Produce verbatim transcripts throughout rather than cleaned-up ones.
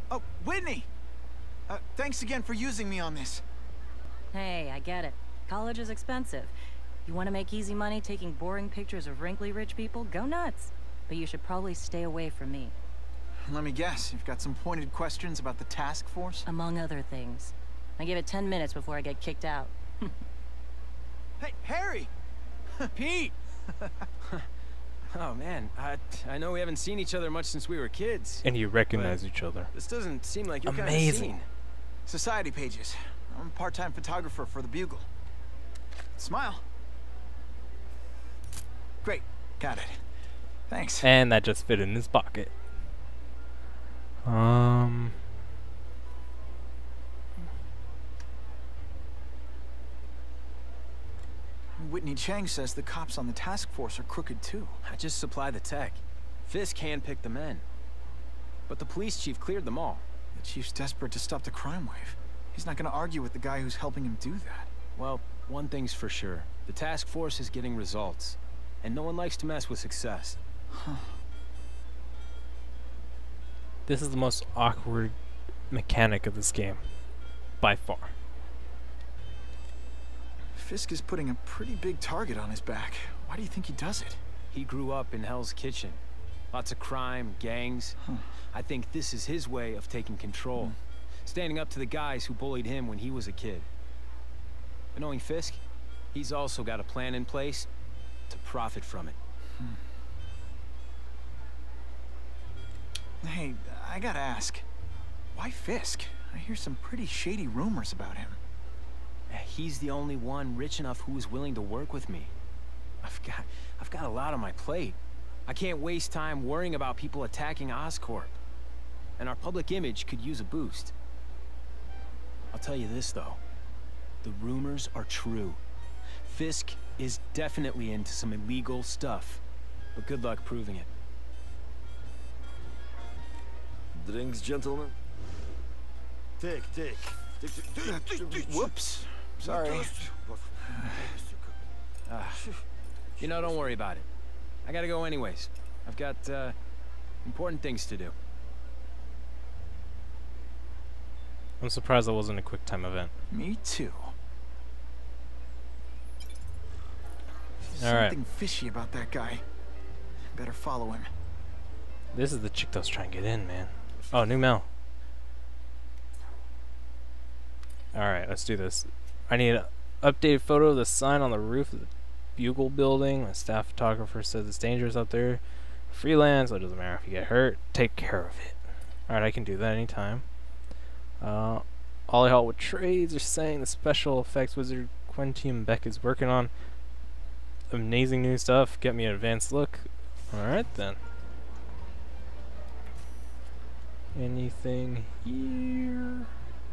Oh, Whitney! Uh, thanks again for using me on this. Hey, I get it. College is expensive. You want to make easy money taking boring pictures of wrinkly rich people? Go nuts. But you should probably stay away from me. Let me guess, you've got some pointed questions about the task force? Among other things. I give it ten minutes before I get kicked out. Hey, Harry! Pete! Oh man, I, I know we haven't seen each other much since we were kids. And you recognize each other. This doesn't seem like your kind of Amazing. scene. Society pages. I'm a part-time photographer for the Bugle. Smile. Great, got it. Thanks. And that just fit in his pocket. Um... Whitney Chang says the cops on the task force are crooked too. I just supply the tech. Fisk handpicked the men. But the police chief cleared them all. The chief's desperate to stop the crime wave. He's not gonna argue with the guy who's helping him do that. Well, one thing's for sure. The task force is getting results. And no one likes to mess with success. Huh. This is the most awkward mechanic of this game. By far. Fisk is putting a pretty big target on his back. Why do you think he does it? He grew up in Hell's Kitchen. Lots of crime, gangs. Huh. I think this is his way of taking control. Hmm. Standing up to the guys who bullied him when he was a kid. But knowing Fisk, he's also got a plan in place to profit from it. Hmm. Hey, I gotta ask. Why Fisk? I hear some pretty shady rumors about him. He's the only one rich enough who is willing to work with me. I've got, I've got a lot on my plate. I can't waste time worrying about people attacking Oscorp. And our public image could use a boost. I'll tell you this, though. The rumors are true. Fisk is definitely into some illegal stuff. But good luck proving it. Drinks, gentlemen? Take, take. take, take, take, take. Whoops. Sorry. Uh, you know, don't worry about it. I gotta go anyways. I've got, uh, important things to do. I'm surprised that wasn't a quick time event. Me too. All right. Something fishy about that guy. Better follow him. This is the chick that was trying to get in, man. Oh, new mail. Alright, let's do this. I need an updated photo of the sign on the roof of the Bugle building. My staff photographer says it's dangerous up there. Freelance, so it doesn't matter if you get hurt. Take care of it. Alright, I can do that anytime. Uh, Ollie Hall with trades are saying the special effects wizard Quentium Beck is working on amazing new stuff. Get me an advanced look. Alright then. Anything here?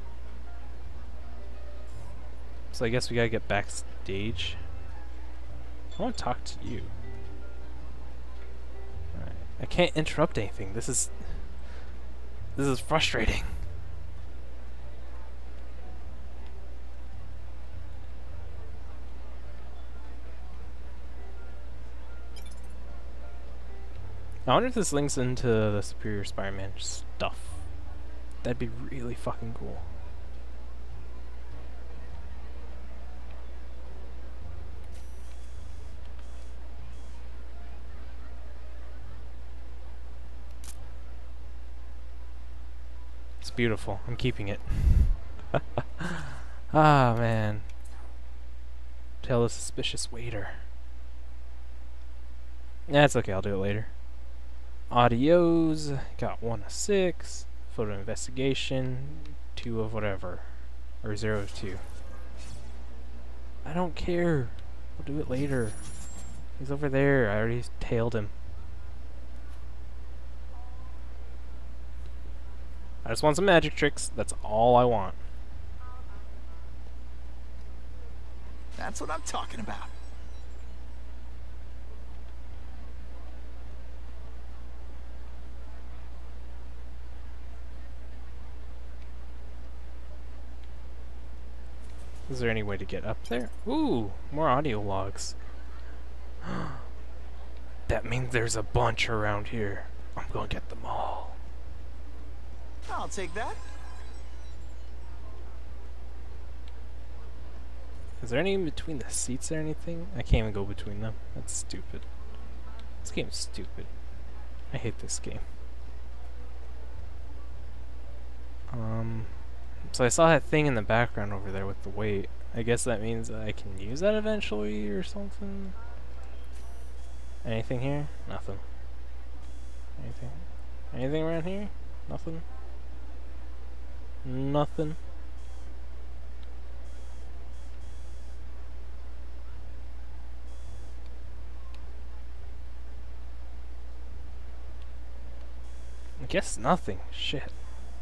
So I guess we gotta get backstage. I want to talk to you. Alright. I can't interrupt anything. This is... This is frustrating. I wonder if this links into the Superior Spider-Man stuff. That'd be really fucking cool. It's beautiful. I'm keeping it. Ah, man. Tell the suspicious waiter. Yeah, it's okay. I'll do it later. Audios. Got one of six. Photo investigation. Two of whatever. Or zero of two. I don't care. We'll do it later. He's over there. I already tailed him. I just want some magic tricks. That's all I want. That's what I'm talking about. Is there any way to get up there? Ooh, more audio logs. That means there's a bunch around here. I'm gonna get them all. Oh, I'll take that. Is there any in between the seats or anything? I can't even go between them. That's stupid. This game's stupid. I hate this game. Um, so I saw that thing in the background over there with the weight. I guess that means that I can use that eventually or something. Anything here? Nothing. Anything? Anything around here? Nothing. Nothing. I guess nothing. Shit.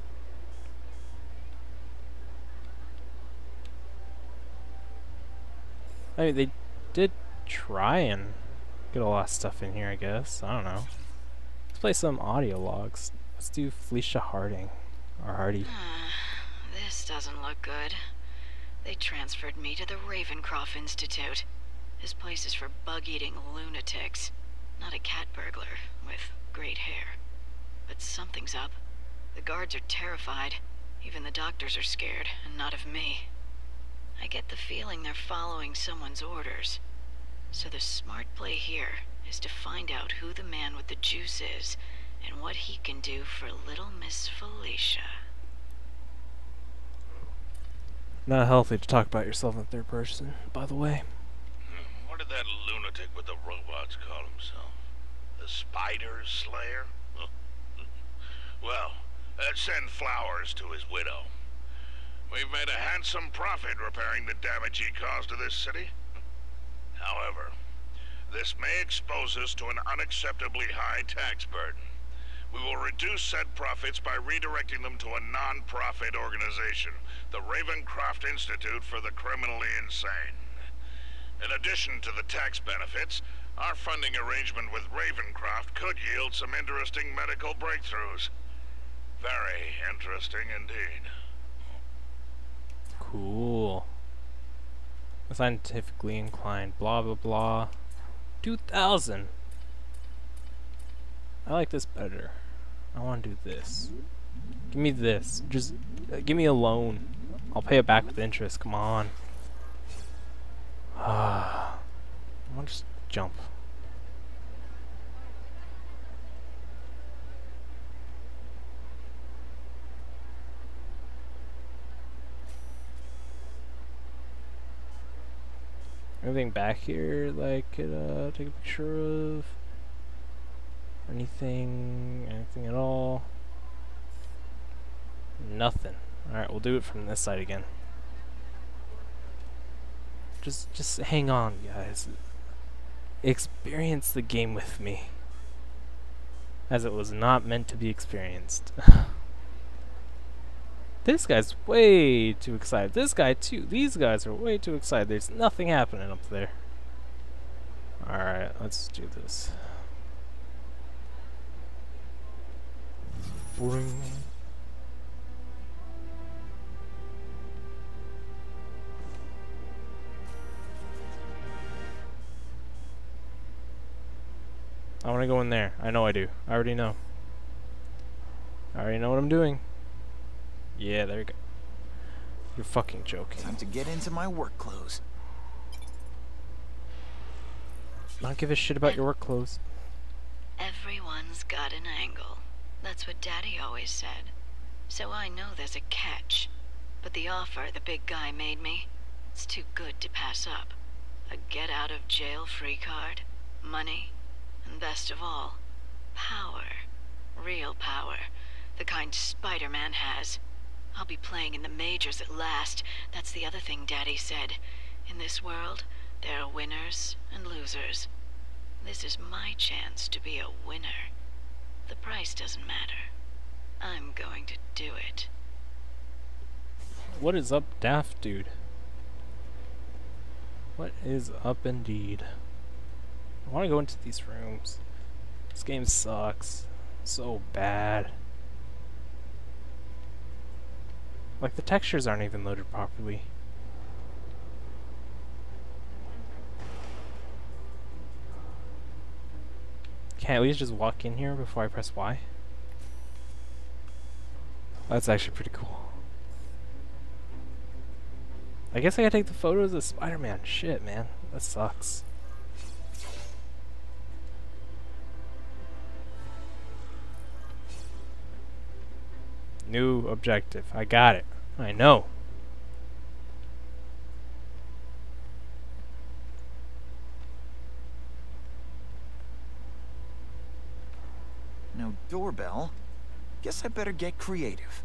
I mean, they did try and get a lot of stuff in here, I guess. I don't know. Let's play some audio logs. Let's do Felicia Harding. Or Hardy. This doesn't look good. They transferred me to the Ravencroft Institute. This place is for bug-eating lunatics, not a cat burglar with great hair. But something's up. The guards are terrified. Even the doctors are scared, and not of me. I get the feeling they're following someone's orders. So the smart play here is to find out who the man with the juice is, and what he can do for little Miss Felicia. Not healthy to talk about yourself in third person, by the way. What did that lunatic with the robots call himself? The Spider Slayer? Well, let's send flowers to his widow. We've made a handsome profit repairing the damage he caused to this city. However, this may expose us to an unacceptably high tax burden. We will reduce said profits by redirecting them to a non-profit organization, the Ravencroft Institute for the Criminally Insane. In addition to the tax benefits, our funding arrangement with Ravencroft could yield some interesting medical breakthroughs. Very interesting indeed. Cool. Scientifically inclined. Blah blah blah. two thousand. I like this better. I want to do this. Give me this. Just uh, give me a loan. I'll pay it back with interest. Come on. Ah. I want to just jump. Anything back here that I could uh, take a picture of? Anything? Anything at all? Nothing. Alright, we'll do it from this side again. Just, just hang on, guys. Experience the game with me. As it was not meant to be experienced. This guy's way too excited. This guy too. These guys are way too excited. There's nothing happening up there. Alright, let's do this. Boing. I want to go in there. I know I do. I already know. I already know what I'm doing. Yeah, there you go. You're fucking joking. Time to get into my work clothes. I don't give a shit about your work clothes. Everyone's got an angle. That's what Daddy always said. So I know there's a catch. But the offer the big guy made me, it's too good to pass up. A get-out-of-jail-free card, money, and best of all, power. Real power. The kind Spider-Man has. I'll be playing in the majors at last. That's the other thing Daddy said. In this world, there are winners and losers. This is my chance to be a winner. The price doesn't matter. I'm going to do it. What is up, Daft Dude? What is up indeed? I want to go into these rooms. This game sucks. So bad. Like, the textures aren't even loaded properly. Can't I at least just walk in here before I press Y? That's actually pretty cool. I guess I gotta take the photos of Spider-Man. Shit, man. That sucks. New objective. I got it. I know. No doorbell. Guess I better get creative.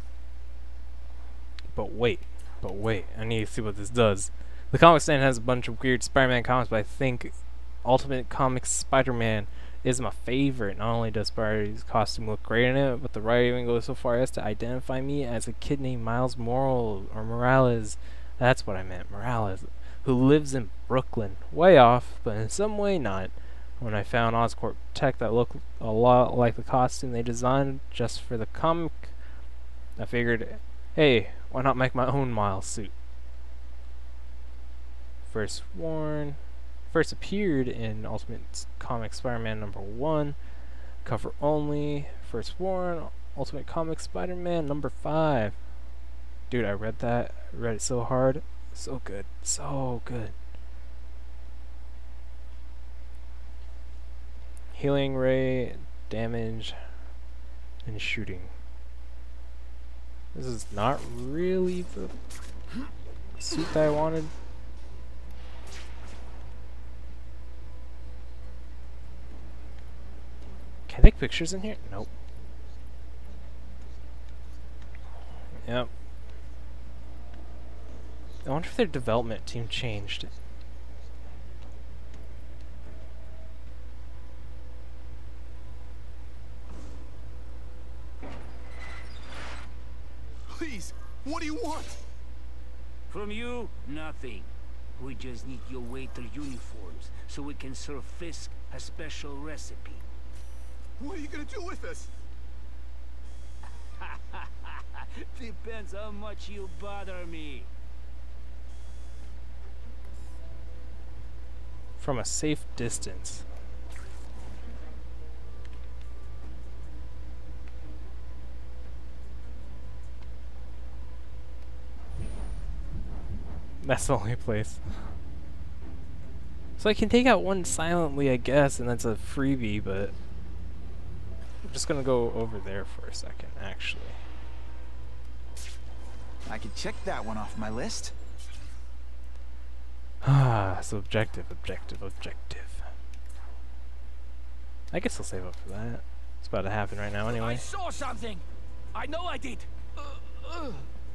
But wait. But wait. I need to see what this does. The comic stand has a bunch of weird Spider-Man comics, but I think Ultimate Comics Spider-Man is my favorite. Not only does Spidey's costume look great in it, but the writer even goes so far as to identify me as a kid named Miles Morales, or Morales. That's what I meant, Morales, who lives in Brooklyn. Way off, but in some way not. When I found Oscorp tech that looked a lot like the costume they designed just for the comic, I figured, hey, why not make my own Miles suit? First worn, first appeared in Ultimate Comics Spider-Man number one, cover only, first worn, Ultimate Comics Spider-Man number five. Dude, I read that, I read it so hard, so good, so good. Healing ray, damage, and shooting. This is not really the suit that I wanted. Can I take pictures in here? Nope. Yep. I wonder if their development team changed. Please, what do you want? From you, nothing. We just need your waiter uniforms so we can serve Fisk a special recipe. What are you gonna do with us? Depends how much you bother me. From a safe distance. That's the only place. So I can take out one silently, I guess, and that's a freebie, but I'm just gonna go over there for a second, actually. I could check that one off my list. Ah, so objective, objective, objective. I guess I'll save up for that. It's about to happen right now anyway. I saw something! I know I did! Uh, uh.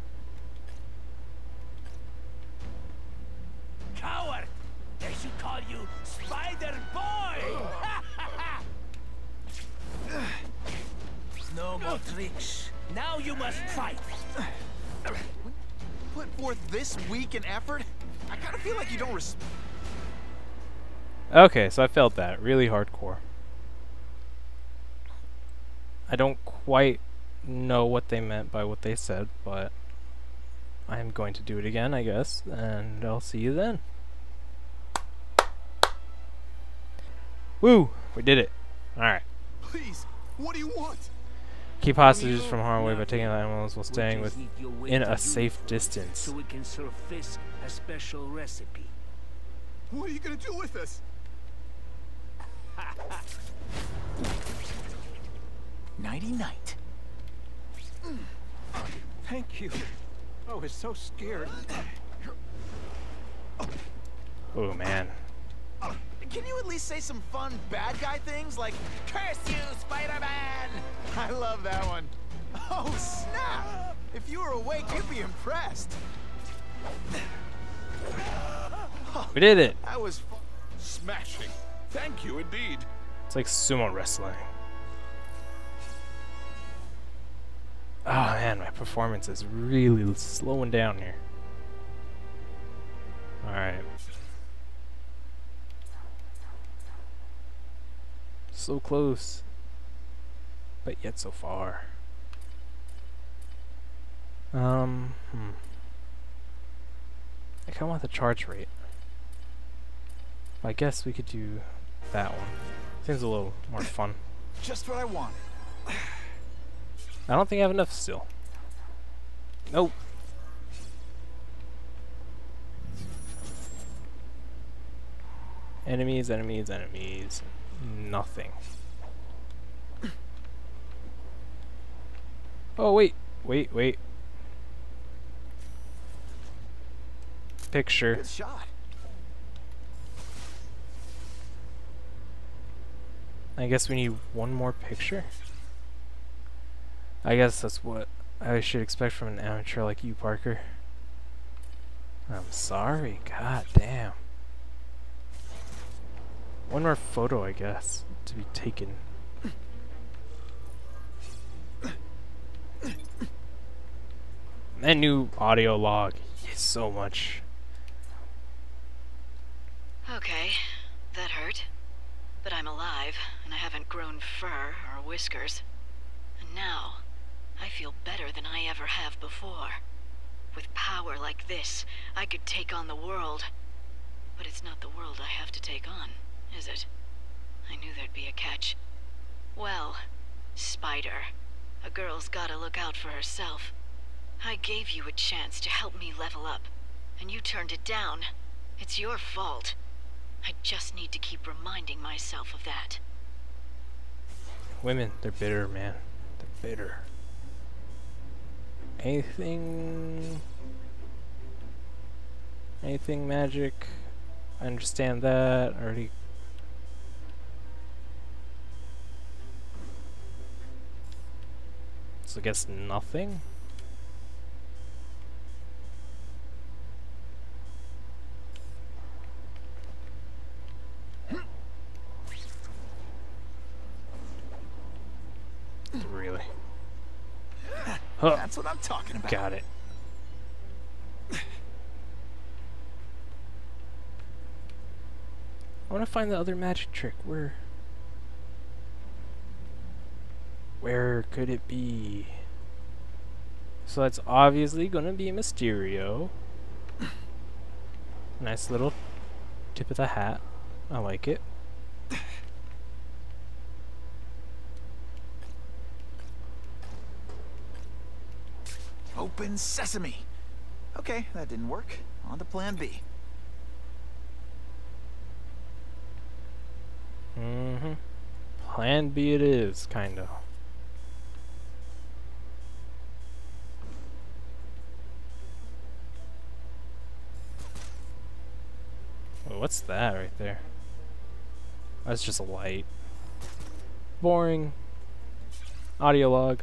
Coward! They should call you Spider-Boy! No more tricks. Now you must fight. Put forth this week in effort? I kind of feel like you don't res- Okay, so I felt that. Really hardcore. I don't quite know what they meant by what they said, but I'm going to do it again, I guess, and I'll see you then. Woo! We did it. Alright. Please, what do you want? Keep hostages from harm away by taking out animals while staying with in a safe distance. So we can serve Fisk a special recipe. What are you gonna do with us? Nighty night. Thank you. I was so scared. Oh man. Can you at least say some fun bad guy things like, curse you, Spider-Man? I love that one. Oh, snap! If you were awake, you'd be impressed. We did it! That was fun. Smashing. Thank you indeed. It's like sumo wrestling. Oh man, my performance is really slowing down here. Alright. So close, but yet so far. Um, hmm. I kinda want the charge rate. I guess we could do that one. Seems a little more fun. Just what I wanted. I don't think I have enough still. Nope. Enemies, enemies, enemies. Nothing. Oh, wait. Wait, wait. Picture. Good shot. I guess we need one more picture. I guess that's what I should expect from an amateur like you, Parker. I'm sorry. God damn. One more photo, I guess, to be taken. That new audio log is so much. Okay, that hurt. But I'm alive, and I haven't grown fur or whiskers. And now, I feel better than I ever have before. With power like this, I could take on the world. But it's not the world I have to take on, is it? I knew there'd be a catch. Well, Spider, a girl's gotta look out for herself. I gave you a chance to help me level up, and you turned it down. It's your fault. I just need to keep reminding myself of that. Women, they're bitter, man. They're bitter. Anything... Anything magic? I understand that. I already... So I guess nothing? Really? Huh. That's what I'm talking about. Got it. I want to find the other magic trick. Where? Where could it be? So that's obviously gonna be Mysterio. Nice little tip of the hat. I like it. Open sesame. Okay, that didn't work. On to plan B. Mm-hmm. Plan B it is, kinda. Well, what's that right there? That's just a light. Boring. Audio log.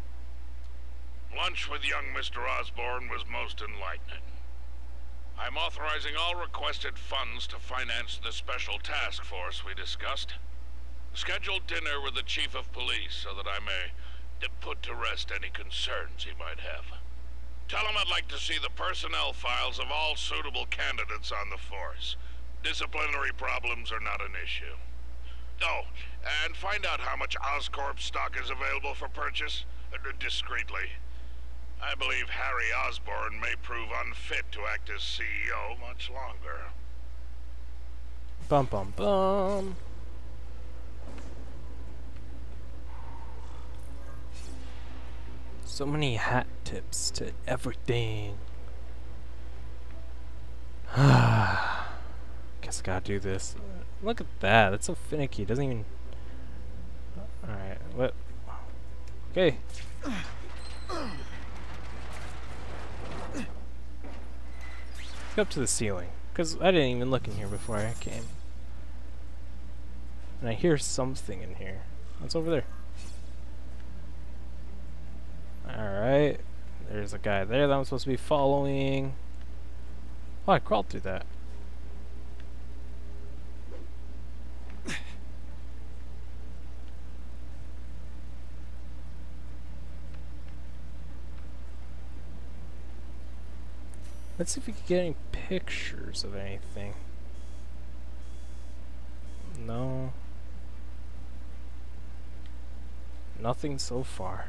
Lunch with young Mister Osborn was most enlightening. I'm authorizing all requested funds to finance the special task force we discussed. Schedule dinner with the chief of police so that I may put to rest any concerns he might have. Tell him I'd like to see the personnel files of all suitable candidates on the force. Disciplinary problems are not an issue. Oh, and find out how much Oscorp stock is available for purchase, uh, discreetly. I believe Harry Osborn may prove unfit to act as C E O much longer. Bum bum bum. So many hat tips to everything. Guess I gotta do this. Look at that. That's so finicky. It doesn't even. Alright. What? Okay. Go up to the ceiling. Because I didn't even look in here before I came. And I hear something in here. What's over there? Alright. There's a guy there that I'm supposed to be following. Oh, I crawled through that. Let's see if we can get any pictures of anything. No. Nothing so far.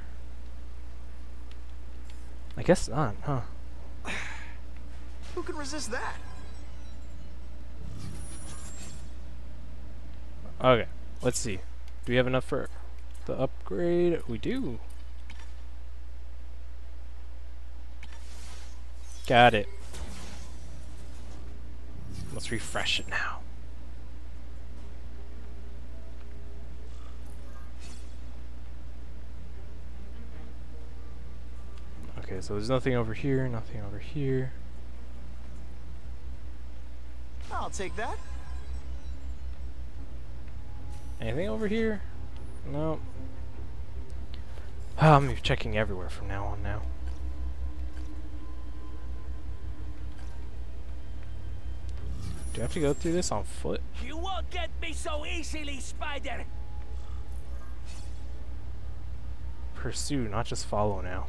I guess not, huh? Who can resist that? Okay, let's see. Do we have enough for the upgrade? We do. Got it. Let's refresh it now. Okay, so there's nothing over here, nothing over here. I'll take that. Anything over here? No. Oh, I'm checking everywhere from now on now. Do I have to go through this on foot? You won't get me so easily, Spider! Pursue, not just follow now.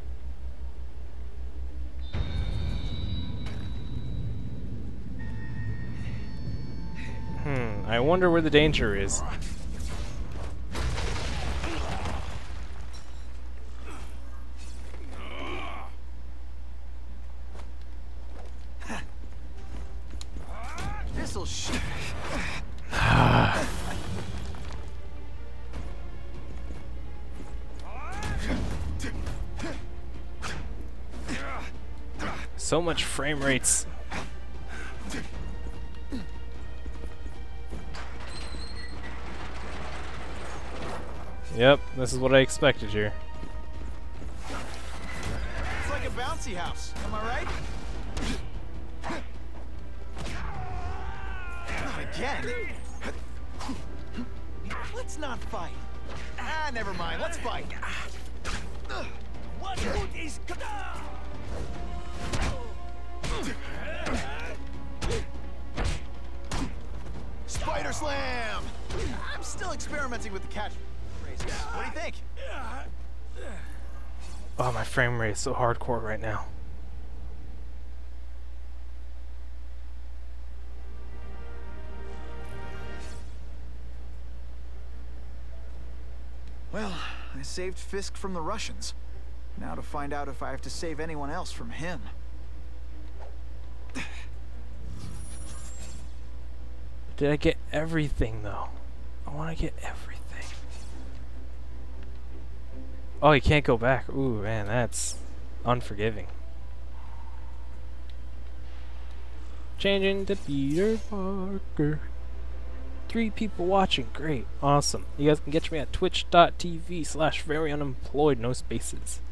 Hmm, I wonder where the danger is. This'll sh- So much frame rates. Yep, this is what I expected here. It's like a bouncy house. Am I right? Not again. Let's not fight. Ah, never mind. Let's fight. What good is... Spider Slam! I'm still experimenting with the catch. What do you think? Oh, my frame rate is so hardcore right now. Well, I saved Fisk from the Russians. Now to find out if I have to save anyone else from him. Did I get everything though? I want to get everything. Oh, you can't go back. Ooh, man, that's unforgiving. Changing to Peter Parker. Three people watching. Great. Awesome. You guys can catch me at twitch dot t v slash very unemployed, no spaces.